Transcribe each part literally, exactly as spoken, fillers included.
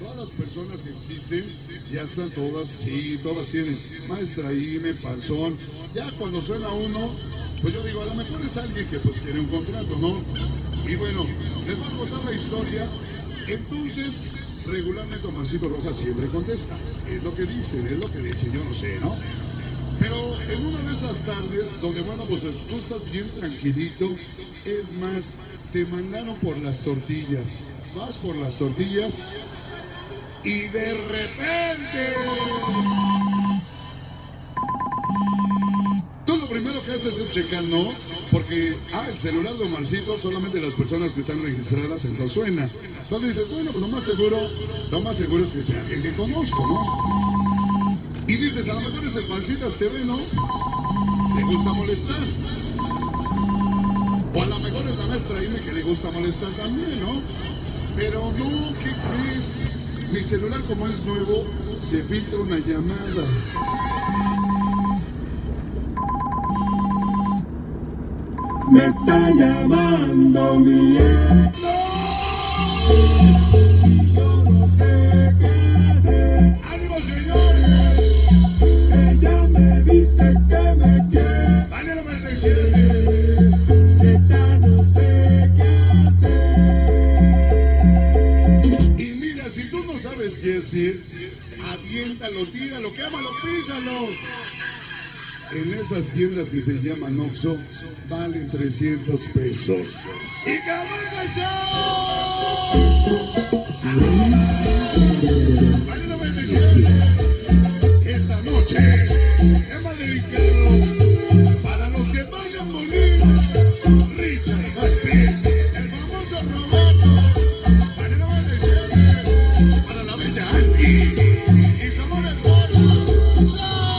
todas las personas que existen, ya están todas, sí, todas tienen Maestra Ime, Panzón. Ya cuando suena uno, pues yo digo, a lo mejor es alguien que pues quiere un contrato, ¿no? Y bueno, les voy a contar la historia. Entonces, regularmente Omarcito Rosa siempre contesta. Es lo que dice, es lo que dice, yo no sé, ¿no? Pero en una de esas tardes, donde bueno, pues tú estás bien tranquilito, es más, te mandaron por las tortillas, vas por las tortillas y de repente tú lo primero que haces es checar, ¿no? Porque, ah, el celular de Omarcito, solamente las personas que están registradas entonces suena. Entonces dices, bueno, pues lo más seguro, lo más seguro es que sea alguien que conozco, ¿no? Y dices, a lo mejor es el Pancitas T V, ¿no? Le gusta molestar. O a lo mejor es la Maestra Ime que le gusta molestar también, ¿no? Pero no, ¿qué crees? Mi celular, como es nuevo, se filtra una llamada. Me está llamando mi ex. ¡No! Y yo no sé qué hacer. ¡Ánimo, señores! Ella me dice que me quiere. ¡Dale noventa y siete! Neta, no sé qué hacer. Y mira, si tú no sabes qué decir, aviéntalo, tíralo, quémalo, písalo. En esas tiendas que se llaman Oxxo, valen trescientos pesos. ¡Y que venga el show! Vale noventa y siete. Esta noche hemos dedicado para los que vayan a morir. Richard Martin, el famoso Roberto. Vale noventa y siete. Para la bella Andy. Y Samuel Hermoso.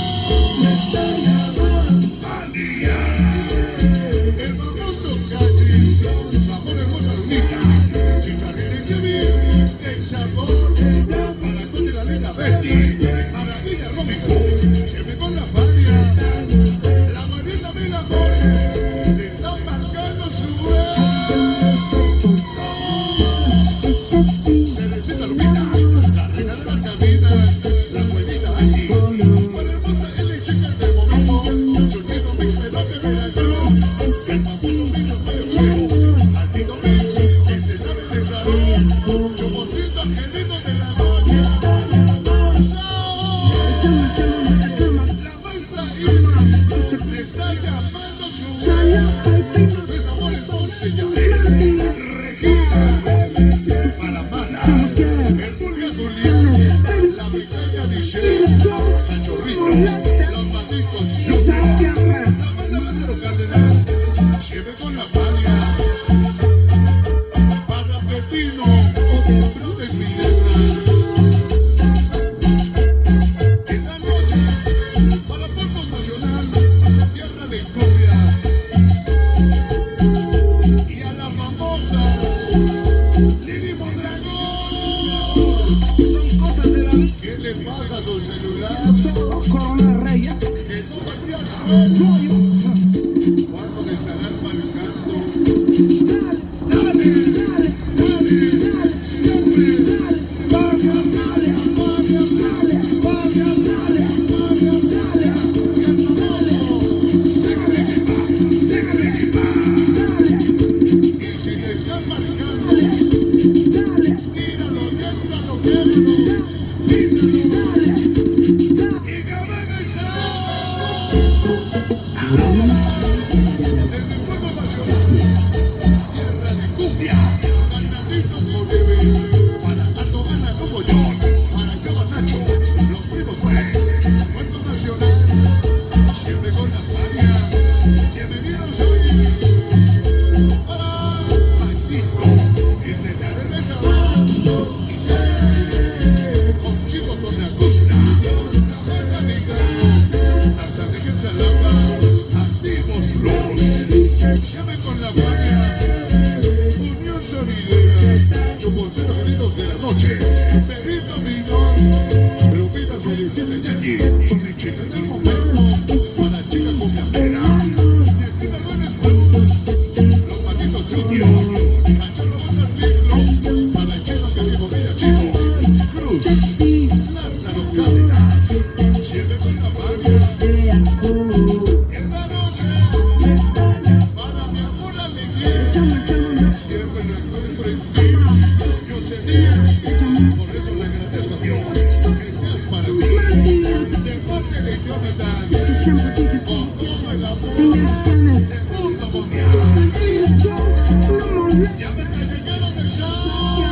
El famoso Cachis, Sabor Hermosa Lunita, Chicharrín de Chevy, el sabor para la Coche la Neta Betty, Maravilla Rómico, se me con la Fabia, la Marita Mil Amores, le están marcando su vez. Cerecita Lupita, la reina de las caminas, la buenita Angie, para hermosa L chica del momento, Churquito Mix Menor de Veracruz, el famoso Niño Mayo, Altito Mix, este nave de salud, Chomocito Angelito de la noche, la Maestra Irma, le está llamando su vez, sus tres amores son señores, Regina, para Malas, el Pulga Julián, la pequeña Michelle, Cachorrito, los malditos Junior, la banda Lázaro Cárdenas, lleve con la Fabia, para Pepino, Brodes Miranda. En la noche, para Polvo Nacional, Tierra de Cumbia, y a la famosa Lili Mondragón. Son cosas de la vida. ¿Qué le pasa a su celular? Todos Corona Reyes. Que no vendía sueldo. ¿Cuándo le estarán marcando? Dale, ¡Dale! dale, ¡Dale! dale, ¡Siempre! dale. ¡Fabia, Fabia, Fabia, Fabia, Fabia, Fabia, Fabia, Fabia! ¡Y el famoso! ¡Déjale que va! ¡Déjale que va! Y si le están marcando, Dale, tíralo, témbralo, quémalo, písalo. ¡Y que venga el show! Desde el pueblo nacional, tierra de cumbia, cantaditos por bebé, para Ardogana como yo, para Cabanacho, los primos pues, puerto nacional, siempre con la Fabia, bienvenidos hoy, para Magnifico, es de tarde de sabor, con Chico Tornacosta, Santa Nicaragua, Tarzán de Quetzalapa, activos los, llame con la Fabia, Unión Sonidera, Chuponcero Gritos de la Noche, Perrito Minón, Lupita Solicita Yankee, con mi chica del momento, para chica cumbiambera, Negrita Gómez Cruz, los malditos Junior, Cachorro Banda Tigro, para el chino que dijo Villa Chico, Cruz, Lázaro Cárdenas, siete con la María. Esta noche, para mi amor la alegría, siempre la encuentro en ti. Yo sería, por eso le agradezco a Dios, que seas para mí, de parte de Jonathan, con todo el amor del mundo mundial. Ya me llegaron el show.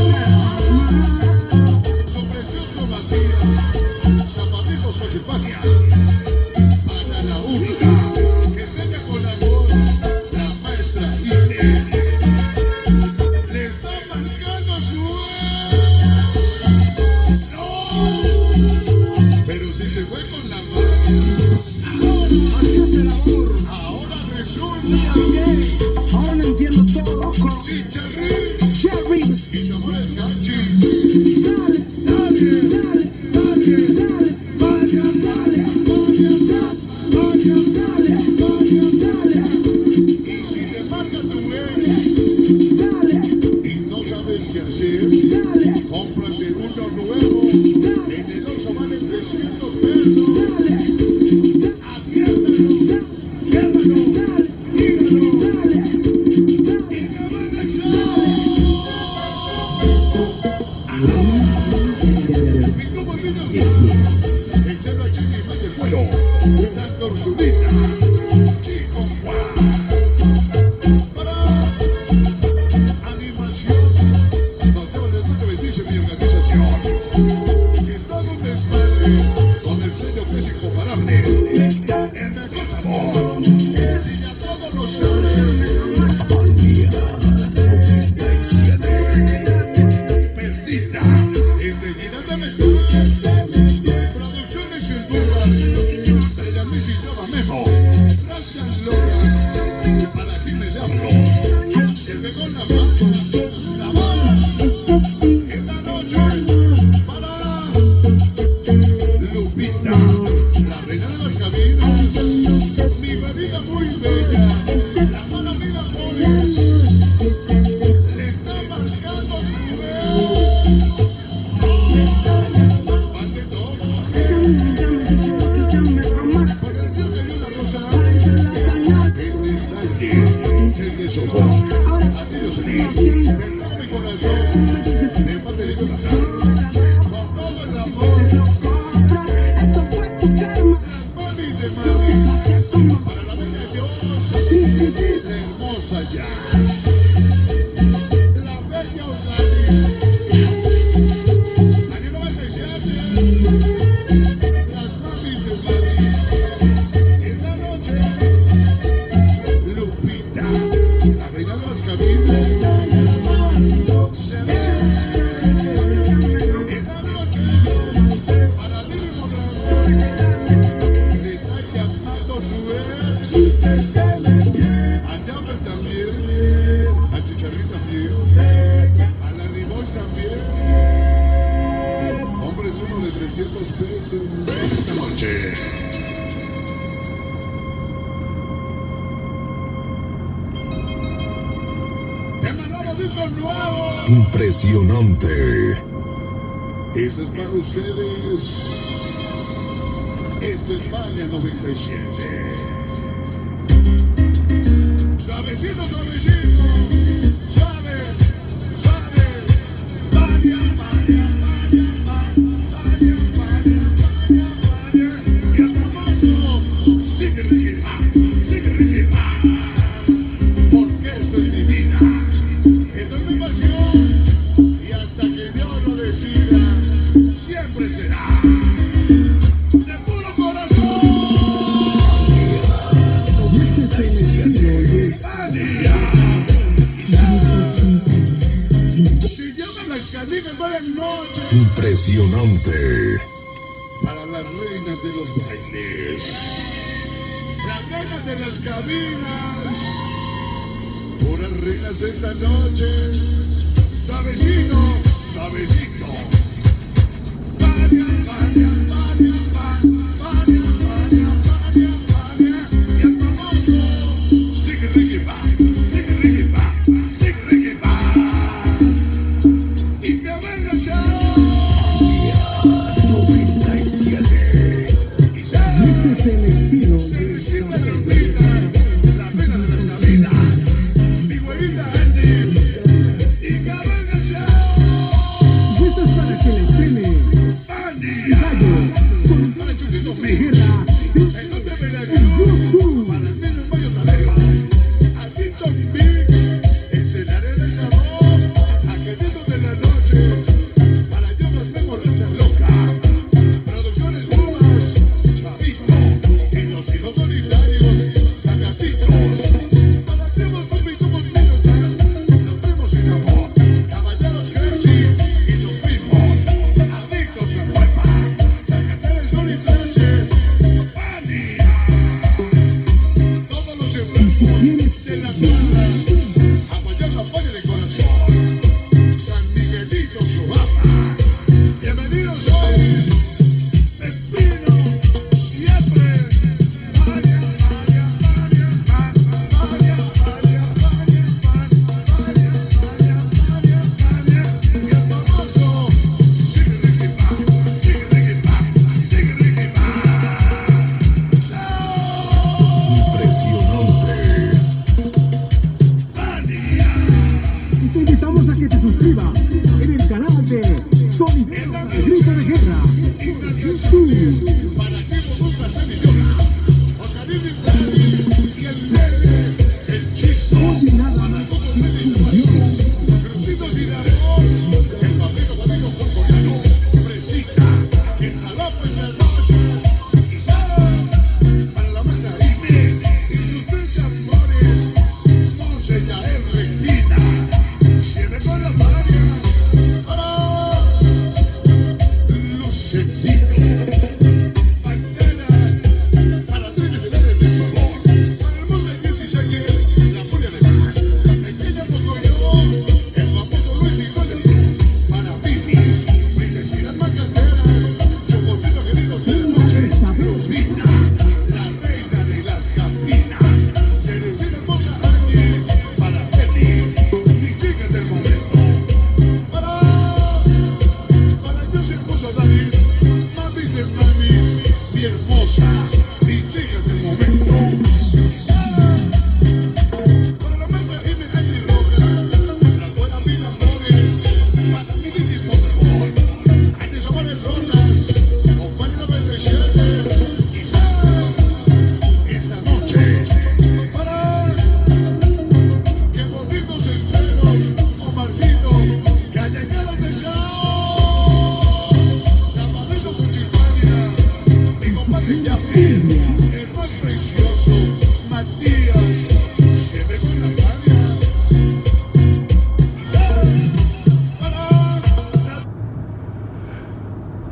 Su precioso Matías, Zapatitos Ochipatia, para la única que venga con la voz, la maestra Irene. Le está marcando su no, pero si se fue con la mano, así es el amor. Ahora resulta bien. Ahora entiendo todo con Chicharrín Cherry. y Samuel Cachis. Dale, dale, dale, dale, dale, vaya, dale, vaya, dale, vaya, dale, vaya, dale. Y si te marca tu ex Dale, y no sabes qué hacer, dale, cómprate uno nuevo. En el Oxxo vale trescientos pesos. dale, Atiéndalo, llévalo, dale, dígalo dale. y me van a echar. Mi comodito, el cero aquí en el del pueblo, Santa Ursulita, Chico Juan. Para animación, Mateo Leandro bendice mi organización. Estamos desmadre con el sello que es incomparable. El mejor sabor, si ya todos lo saben. Perdida, enseguida de mejor. Producciones Honduras, Estrella Luis y Nova Memo, Raza Lora, para aquí me hablo. Se pegó la mano, sabor. Esta noche, para Lupita, la reina de las cabinas, mi bebida muy bella, la mala vida amores, le está marcando su vez. Ante todo, por el cielo de una rosa, en el aire, en que somos, a Dios feliz, de todo mi corazón, de parte de Jonathan, con todo el amor, mami de mami, para la bella Dios, la hermosa Jazz, la bella Otani, Daniel noventa y siete, las mamis de mamis. Esta noche, Lupita, la reina de las cabinas, se ve. Esta noche, para Lili Mondragón, le está llamando su ex. A Jammer también, a Chicharrín también, a la Ribos también. Hombres uno de trescientos pesos esta noche. ¡De Manolo disco nuevo! Impresionante. Esto es para ustedes. Esto es España noventa y siete. Suavecito, suavecito. Suave, suave. Vaya, vaya, vaya, vaya, vaya, vaya, vaya. Y el famoso sigue, sigue, sigue, sigue. Porque esto es mi vida. Esto es mi pasión. Y hasta que Dios lo decida, siempre será. De puro corazón. Se llama las canicas, buenas noches. Impresionante. Para las reinas de los bailes, las reinas de las cabinas, puras reinas esta noche. Suavecito, suavecito. Vaya, vaya, vaya, vaya, vaya, vaya, vaya. Y el famoso sigue, sigue, va, sigue, sigue, va, sigue, sigue, va. Y que venga ya.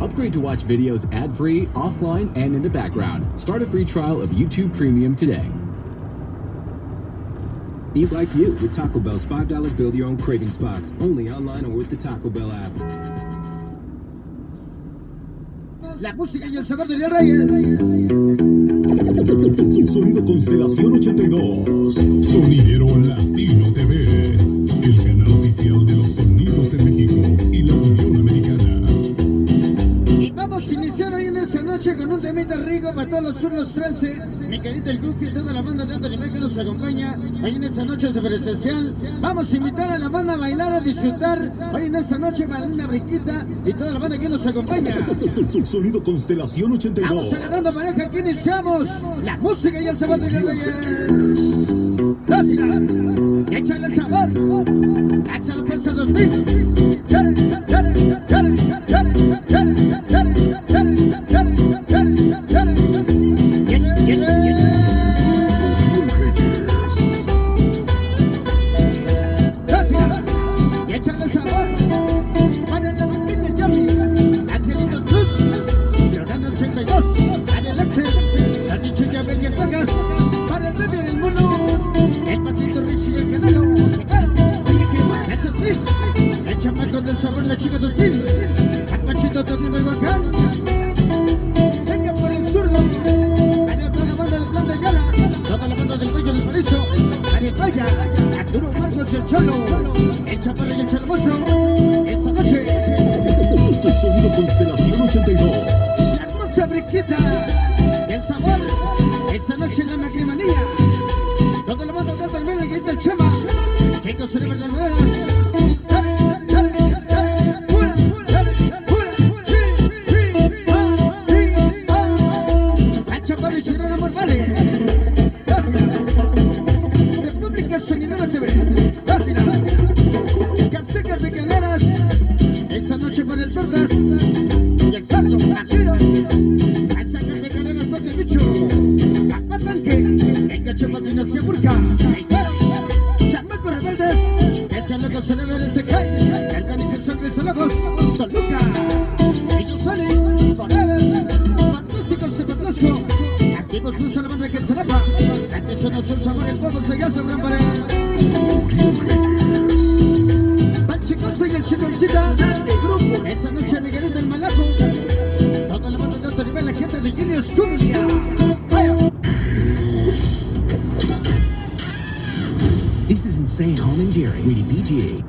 Upgrade to watch videos ad-free, offline, and in the background. Start a free trial of YouTube Premium today. Eat like you with Taco Bell's five dollar Build Your Own Cravings Box. Only online or with the Taco Bell app. La música y el sabor de los Reyes. Sonido Constelación ochenta y dos. Sonidero Latino T V. El canal oficial de los sonidos de México y la Unión Americana. Y vamos a iniciar hoy en esta noche con un temita rico para todos los surlos trece. Mi querido el Goofy y toda la banda de alto nivel que nos acompaña hoy en esta noche súper especial. Vamos a invitar a la banda a bailar, a disfrutar hoy en esta noche para una briquita y toda la banda que nos acompaña. Sonido Constelación ochenta y dos. Vamos agarrando pareja, aquí iniciamos la música y el sabor de los Reyes. Gracias. Échale sabor. Axel Fuerza dos mil. Chale, chale, chale, chale, chale, chale, chale, chale, chale, chale, chale. Viene, viene, viene. Gracias. Échale sabor. Para la bandita Yami. Angelitos Plus. Leonardo ochenta y dos. Para el Axel. La nicho ya ve que pagas. Para el Remy del Mono. El Patito Richie y el Canelo. Gracias, Luis. El chamaco del sabor, la chica dos mil. Al Pachito también me bacán. Venga por el zurdo. Para toda la banda del Plan de Gala. Toda la banda del Bello del Paraíso. Para el Vaya. Arturo Marcos y el Cholo. El Chaparro y el Chalmoso. Esa noche. Sonido Constelación ochenta y dos. La hermosa briquita. El sabor. Esa noche la macrimanía. Toda la banda del Almena y del Chema. Chicos, se le ven las ruedas. Dale, dale, dale, pura, dale, pura, sí, sí, ah, sí, ah. El Chaparro y su gran amor vale. República Sonidera T V. Gracias. Casecas de Caleras. Esa noche para el Tortas. Y el Sardo, Aquero. Casecas de Caleras, Papi Bicho. Papatanque. El Cacho Patinación Burka. El Güero. Chamaco Rebeldes. Es que loco se le ve de ese cae. El Organización de Locos. Toluca. Ellos salen. Forever. Fantásticos de Patlasco. Activos gusta la banda que se lapa. Antes son azul sabor el fuego se ya sobre pared. Panchiconza y el Chiconcita de grupo. Esa noche Miguelito del Malaco. Toda la banda de alto nivel, la gente de Guinness Cumbia. This is insane. Tom and Jerry, rated B G A.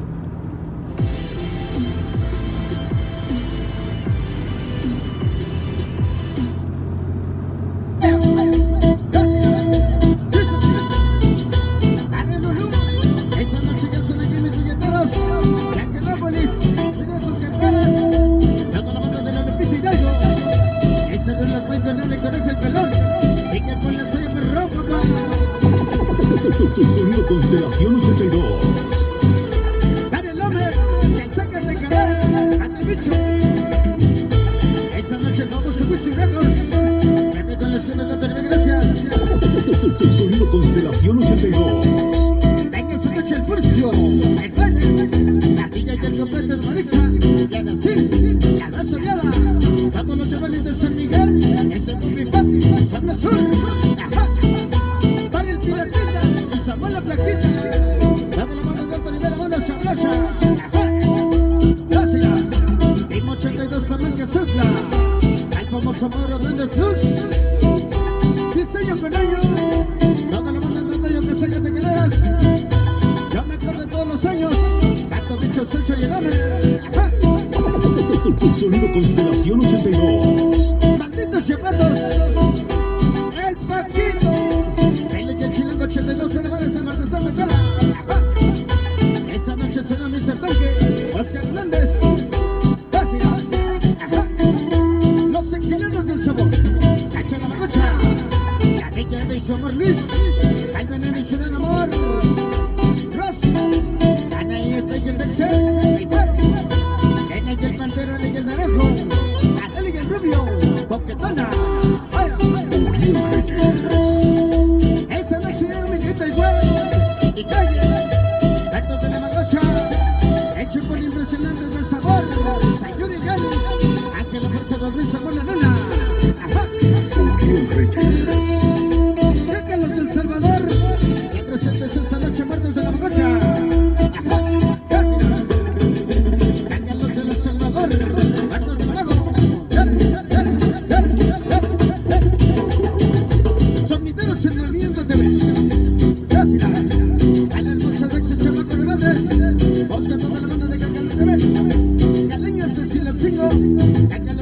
Sonido Constelación ochenta y dos. Para el hombre, que sacas de carrera, ante bicho. Esta noche vamos a subir sus récords. Siempre con las ganas de darle gracias. Sonido Constelación ochenta y dos. Venga esta noche el Furcio, el Valle, la Villa y el Completo de Marixa, y a Dacil, la Raza Soleada, todos los chavales de San Miguel, ese Movie Party, Zona Sur, ajá. Para el Piratita, el Samuel la Plaquita, dame la mano de alto nivel, la banda Chablacha, ajá. Gracias. Lima ochenta y dos, Tamanca Zutla, el famoso Mauro Duendes Plus, diseño con ellos, toda la banda de ellos que sacas de Caleras. Yo me acuerdo de todos los años, tanto bicho, Sergio y el Ame, ajá. Sonido Constelación ochenta y dos. Malditos llamados, el Paquito, el Chilango ochenta y dos, se le va a San Martín de Tala, ajá. Esta noche será mister Tanque, Oscar Hernández, gracias, ajá. Los exiliados del sabor, Cacha la Magocha, la Villa de su amor Luis, el Veneno y su gran amor, Rosy, Ana y el Bello el Dexter, el Güero, Ena y el Pantero, el y el Naranjo, Adel y el Rubio, Boquetona, vaya, esa noche me grita el Güero, y calle, tantos de la Magocha, hecho por impresionantes del sabor, Sayuri Ganes, Ángel músico, cántalo